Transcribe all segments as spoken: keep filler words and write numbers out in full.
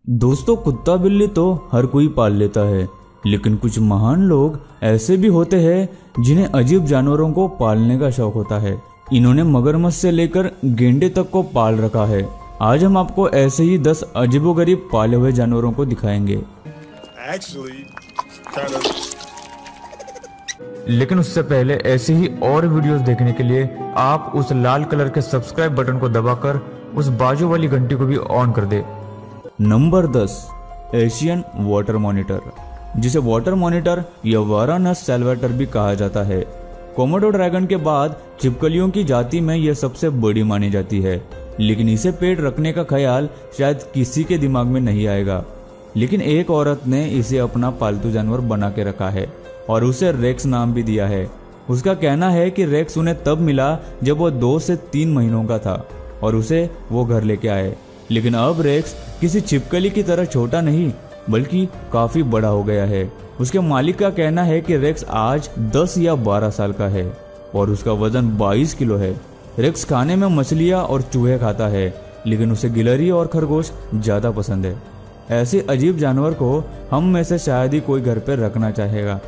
दोस्तों, कुत्ता बिल्ली तो हर कोई पाल लेता है, लेकिन कुछ महान लोग ऐसे भी होते हैं जिन्हें अजीब जानवरों को पालने का शौक होता है। इन्होंने मगरमच्छ से लेकर गेंडे तक को पाल रखा है। आज हम आपको ऐसे ही दस अजीबोगरीब पाले हुए जानवरों को दिखाएंगे। Actually, kind of... लेकिन उससे पहले ऐसे ही और वीडियोस देखने के लिए आप उस लाल कलर के सब्सक्राइब बटन को दबाकर उस बाजू वाली घंटी को भी ऑन कर दे। नंबर दस, एशियन वाटर मॉनिटर, जिसे वाटर मॉनिटर या वारानस सैल्वेटर भी कहा जाता है। कोमोडो ड्रैगन के बाद छिपकलियों की जाति में यह सबसे बड़ी मानी जाती है, लेकिन इसे पेट रखने का ख्याल शायद किसी के दिमाग में नहीं आएगा। लेकिन एक औरत ने इसे अपना पालतू जानवर बना के रखा है और उसे रेक्स नाम भी दिया है। उसका कहना है कि रेक्स उन्हें तब मिला जब वो दो से तीन महीनों का था और उसे वो घर लेके आए। लेकिन अब रेक्स किसी छिपकली की तरह छोटा नहीं बल्कि काफी बड़ा हो गया है। उसके मालिक का कहना है कि रेक्स आज दस या बारह साल का है और उसका वजन बाईस किलो है। रेक्स खाने में मछलियां और चूहे खाता है, लेकिन उसे गिलहरी और खरगोश ज्यादा पसंद है। ऐसे अजीब जानवर को हम में से शायद ही कोई घर पर रखना चाहेगा।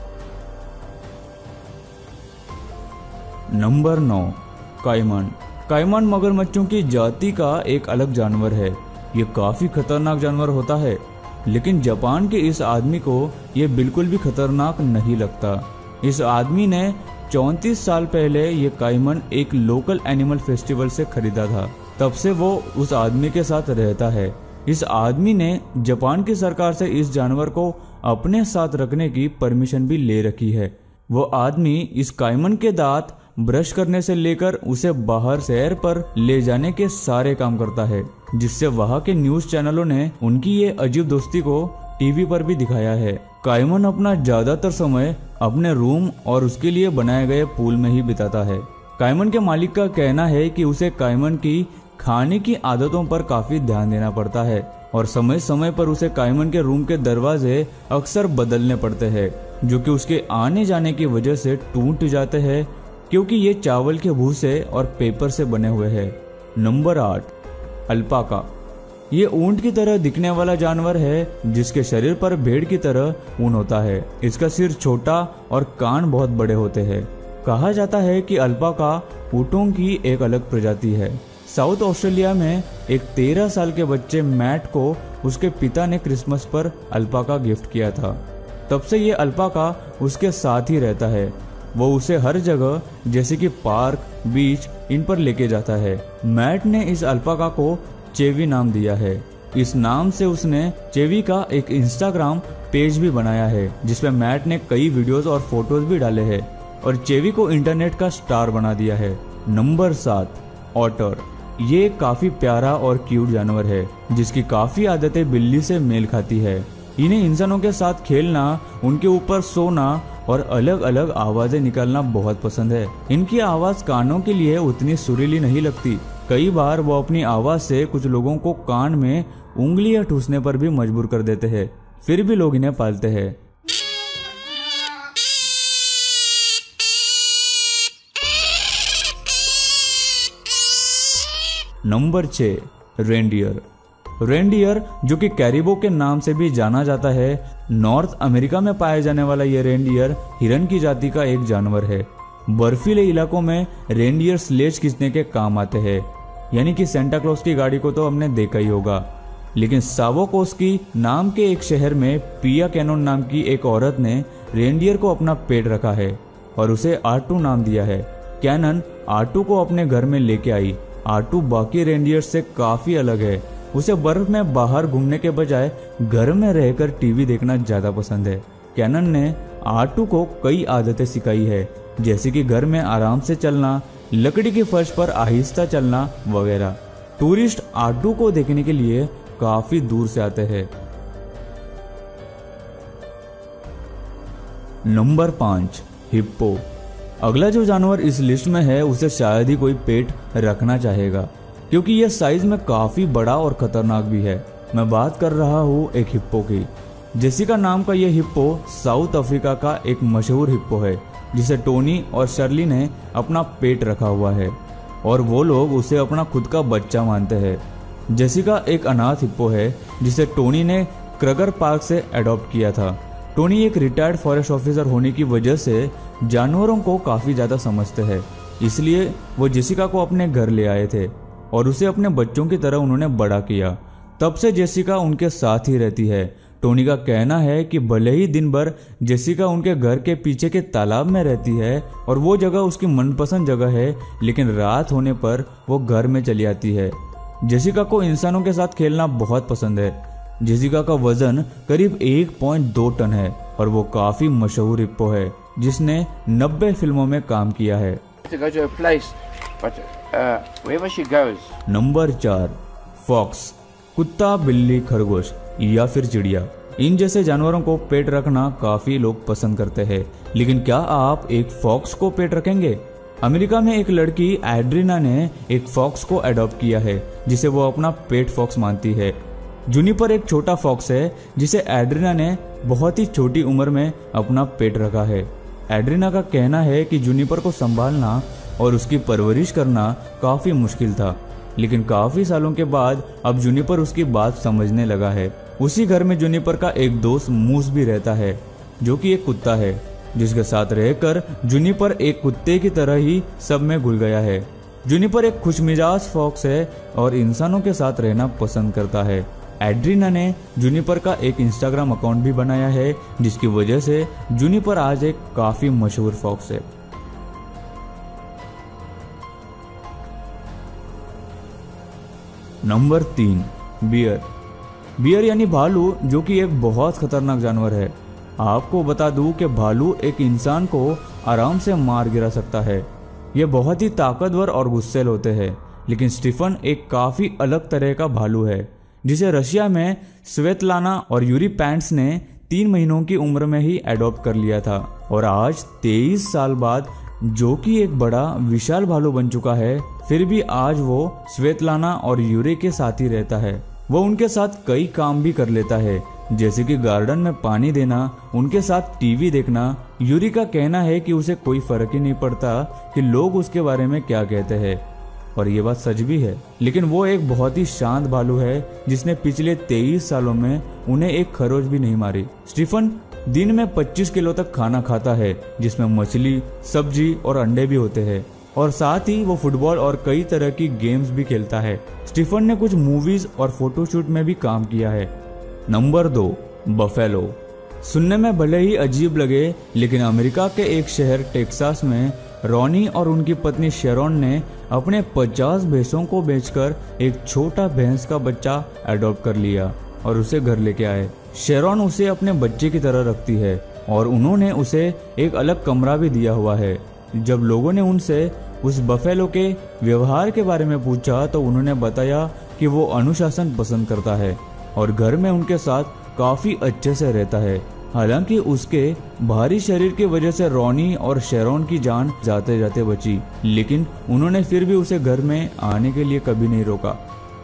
नंबर नौ, काइमन। काइमन मगरमच्छों की जाति का एक अलग जानवर है। ये काफी खतरनाक जानवर होता है, लेकिन जापान के इस आदमी को ये बिल्कुल भी खतरनाक नहीं लगता। इस आदमी ने चौंतीस साल पहले ये काइमन एक लोकल एनिमल फेस्टिवल से खरीदा था। तब से वो उस आदमी के साथ रहता है। इस आदमी ने जापान की सरकार से इस जानवर को अपने साथ रखने की परमिशन भी ले रखी है। वो आदमी इस काइमन के दांत ब्रश करने से लेकर उसे बाहर सैर पर ले जाने के सारे काम करता है, जिससे वहाँ के न्यूज चैनलों ने उनकी ये अजीब दोस्ती को टीवी पर भी दिखाया है। काइमन अपना ज्यादातर समय अपने रूम और उसके लिए बनाए गए पूल में ही बिताता है। काइमन के मालिक का कहना है कि उसे काइमन की खाने की आदतों पर काफी ध्यान देना पड़ता है और समय समय पर उसे काइमन के रूम के दरवाजे अक्सर बदलने पड़ते हैं, जो कि उसके आने जाने की वजह से टूट जाते हैं, क्योंकि ये चावल के भूसे और पेपर से बने हुए हैं। नंबर आठ, अल्पाका। ये ऊंट की तरह दिखने वाला जानवर है जिसके शरीर पर भेड़ की तरह ऊन होता है। इसका सिर छोटा और कान बहुत बड़े होते हैं। कहा जाता है कि अल्पाका ऊंटों की एक अलग प्रजाति है। साउथ ऑस्ट्रेलिया में एक तेरह साल के बच्चे मैट को उसके पिता ने क्रिसमस पर अल्पाका गिफ्ट किया था। तब से ये अल्पाका उसके साथ ही रहता है। वो उसे हर जगह जैसे कि पार्क, बीच, इन पर लेके जाता है। मैट ने इस अल्पाका को चेवी नाम दिया है। इस नाम से उसने चेवी का एक इंस्टाग्राम पेज भी बनाया है, जिसमें मैट ने कई वीडियोस और फोटोज भी डाले हैं और चेवी को इंटरनेट का स्टार बना दिया है। नंबर सात, ऑटर। ये काफी प्यारा और क्यूट जानवर है जिसकी काफी आदतें बिल्ली से मेल खाती है। इन्हें इंसानों के साथ खेलना, उनके ऊपर सोना और अलग अलग आवाजें निकालना बहुत पसंद है। इनकी आवाज कानों के लिए उतनी सुरीली नहीं लगती। कई बार वो अपनी आवाज से कुछ लोगों को कान में उंगलियां ठूसने पर भी मजबूर कर देते हैं, फिर भी लोग इन्हें पालते हैं। नंबर छह, रेनडियर। रेनडियर, जो कि कैरिबो के नाम से भी जाना जाता है, नॉर्थ अमेरिका में पाया जाने वाला यह रेनडियर हिरन की जाति का एक जानवर है। बर्फीले इलाकों में रेनडियर स्लेज खींचने के काम आते हैं, यानी कि सेंटा क्लॉज की गाड़ी को तो हमने देखा ही होगा। लेकिन सावोकोस्की नाम के एक शहर में पिया कैनोन नाम की एक औरत ने रेनडियर को अपना पेट रखा है और उसे आर्टू नाम दिया है। कैनन आर्टू को अपने घर में लेके आई। आर्टू बाकी रेनडियर से काफी अलग है। उसे बर्फ में बाहर घूमने के बजाय घर में रहकर टीवी देखना ज्यादा पसंद है। कैनन ने आर्टू को कई आदतें सिखाई है, जैसे कि घर में आराम से चलना, लकड़ी के फर्श पर आहिस्ता चलना वगैरह। टूरिस्ट आर्टू को देखने के लिए काफी दूर से आते हैं। नंबर पाँच, हिप्पो। अगला जो जानवर इस लिस्ट में है उसे शायद ही कोई पेट रखना चाहेगा, क्योंकि यह साइज में काफी बड़ा और खतरनाक भी है। मैं बात कर रहा हूँ एक हिप्पो की। जेसिका नाम का यह हिप्पो साउथ अफ्रीका का एक मशहूर हिप्पो है, जिसे टोनी और शर्ली ने अपना पेट रखा हुआ है और वो लोग उसे अपना खुद का बच्चा मानते हैं। जेसिका एक अनाथ हिप्पो है जिसे टोनी ने क्रगर पार्क से अडॉप्ट किया था। टोनी एक रिटायर्ड फॉरेस्ट ऑफिसर होने की वजह से जानवरों को काफ़ी ज़्यादा समझते हैं, इसलिए वो जेसिका को अपने घर ले आए थे और उसे अपने बच्चों की तरह उन्होंने बड़ा किया। तब से जेसिका उनके साथ ही रहती है। टोनी का कहना है कि भले ही दिन भर जेसिका उनके घर के पीछे के तालाब में रहती है और वो जगह उसकी मनपसंद जगह है, लेकिन रात होने पर वो घर में चली आती है। जेसिका को इंसानों के साथ खेलना बहुत पसंद है। जेसिका का वजन करीब एक पॉइंट दो टन है और वो काफी मशहूर हिप्पो है जिसने नब्बे फिल्मों में काम किया है। नंबर चार, फॉक्स, कुत्ता, बिल्ली, खरगोश या फिर चिड़िया। इन जैसे जानवरों को पेट रखना काफी लोग पसंद करते हैं, लेकिन क्या आप एक फॉक्स को पेट रखेंगे? अमेरिका में एक लड़की एड्रीना ने एक फॉक्स को अडॉप्ट किया है जिसे वो अपना पेट फॉक्स मानती है। जूनिपर एक छोटा फॉक्स है जिसे एड्रीना ने बहुत ही छोटी उम्र में अपना पेट रखा है। एड्रीना का कहना है कि जूनिपर को संभालना और उसकी परवरिश करना काफी मुश्किल था, लेकिन काफी सालों के बाद अब जूनिपर उसकी बात समझने लगा है। उसी घर में जूनिपर का एक दोस्त मूस भी रहता है जो कि एक कुत्ता है, जिसके साथ रहकर जूनिपर एक कुत्ते की तरह ही सब में घुल गया है। जूनिपर एक खुशमिजाज फॉक्स है और इंसानों के साथ रहना पसंद करता है। एड्रीना ने जूनिपर का एक इंस्टाग्राम अकाउंट भी बनाया है, जिसकी वजह से जूनिपर आज एक काफी मशहूर फॉक्स है। नंबर तीन, बियर। बियर यानी भालू, जो कि एक बहुत खतरनाक जानवर है। आपको बता दूं कि भालू एक इंसान को आराम से मार गिरा सकता है। ये बहुत ही ताकतवर और गुस्सैल होते हैं, लेकिन स्टीफन एक काफी अलग तरह का भालू है जिसे रशिया में स्वेतलाना और यूरी पैंट्स ने तीन महीनों की उम्र में ही अडॉप्ट कर लिया था और आज तेईस साल बाद, जो कि एक बड़ा विशाल भालू बन चुका है, फिर भी आज वो स्वेतलाना और यूरी के साथ ही रहता है। वो उनके साथ कई काम भी कर लेता है, जैसे कि गार्डन में पानी देना, उनके साथ टीवी देखना। यूरी का कहना है कि उसे कोई फर्क ही नहीं पड़ता कि लोग उसके बारे में क्या कहते हैं, और ये बात सच भी है। लेकिन वो एक बहुत ही शांत भालू है जिसने पिछले तेईस सालों में उन्हें एक खरोच भी नहीं मारी। स्टीफन दिन में पच्चीस किलो तक खाना खाता है, जिसमें मछली, सब्जी और अंडे भी होते हैं, और साथ ही वो फुटबॉल और कई तरह की गेम्स भी खेलता है। स्टीफन ने कुछ मूवीज और फोटोशूट में भी काम किया है। नंबर दो, बफेलो। सुनने में भले ही अजीब लगे, लेकिन अमेरिका के एक शहर टेक्सास में रॉनी और उनकी पत्नी शेरॉन ने अपने पचास भैंसों को बेचकर एक छोटा भैंस का बच्चा अडॉप्ट कर लिया और उसे घर लेके आए। शेरॉन उसे अपने बच्चे की तरह रखती है और उन्होंने उसे एक अलग कमरा भी दिया हुआ है। जब लोगों ने उनसे उस बफेलो के व्यवहार के बारे में पूछा तो उन्होंने बताया कि वो अनुशासन पसंद करता है और घर में उनके साथ काफी अच्छे से रहता है। हालांकि उसके भारी शरीर की वजह से रॉनी और शेरॉन की जान जाते जाते बची, लेकिन उन्होंने फिर भी उसे घर में आने के लिए कभी नहीं रोका।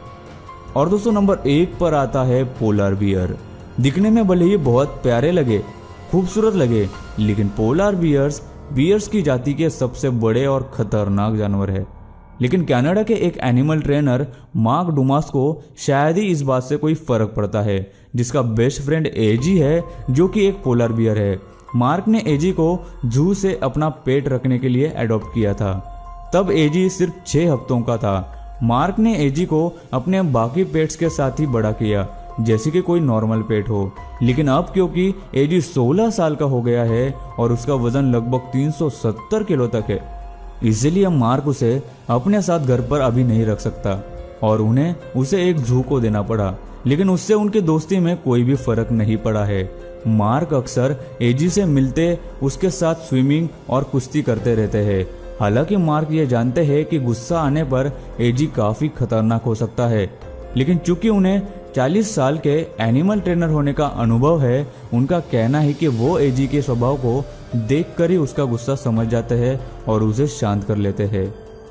और दोस्तों, नंबर एक पर आता है पोलर बियर। दिखने में भले ही बहुत प्यारे लगे, खूबसूरत लगे, लेकिन पोलर बियर्स बियर्स की जाति के सबसे बड़े और खतरनाक जानवर है। लेकिन कनाडा के एक एनिमल ट्रेनर मार्क डुमास को शायद ही इस बात से कोई फर्क पड़ता है, जिसका बेस्ट फ्रेंड एजी है, जो कि एक पोलर बियर है। मार्क ने एजी को जू से अपना पेट रखने के लिए अडॉप्ट किया था। तब एजी सिर्फ छह हफ्तों का था। मार्क ने एजी को अपने बाकी पेट्स के साथ ही बड़ा किया, जैसे कि कोई नॉर्मल पेट हो। लेकिन अब क्योंकि एजी सोलह साल का हो गया है और उसका वजन लगभग तीन सौ सत्तर किलो तक है, इसलिए मार्क उसे अपने साथ घर पर अभी नहीं रख सकता और उन्हें उसे एक जू को देना पड़ा। लेकिन उससे उनकी दोस्ती में कोई भी फर्क नहीं पड़ा है। मार्क अक्सर एजी से मिलते, उसके साथ स्विमिंग और कुश्ती करते रहते हैं। हालांकि मार्क ये जानते हैं कि गुस्सा आने पर एजी काफी खतरनाक हो सकता है, लेकिन चूंकि उन्हें चालीस साल के एनिमल ट्रेनर होने का अनुभव है, उनका कहना है कि वो एजी के स्वभाव को देखकर ही उसका गुस्सा समझ जाते हैं और उसे शांत कर लेते हैं।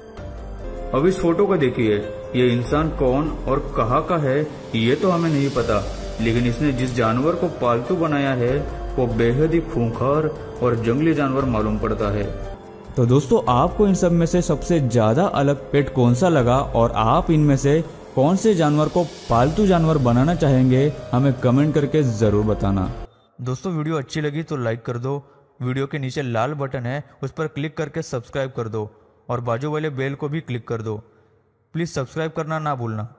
अब इस फोटो को देखिए, ये इंसान कौन और कहाँ का है ये तो हमें नहीं पता, लेकिन इसने जिस जानवर को पालतू बनाया है वो बेहद ही खूंखार और जंगली जानवर मालूम पड़ता है। तो दोस्तों, आपको इन सब में से सबसे ज्यादा अलग पेट कौन सा लगा और आप इनमें से कौन से जानवर को पालतू जानवर बनाना चाहेंगे हमें कमेंट करके ज़रूर बताना। दोस्तों वीडियो अच्छी लगी तो लाइक कर दो, वीडियो के नीचे लाल बटन है उस पर क्लिक करके सब्सक्राइब कर दो और बाजू वाले बेल को भी क्लिक कर दो। प्लीज़ सब्सक्राइब करना ना भूलना।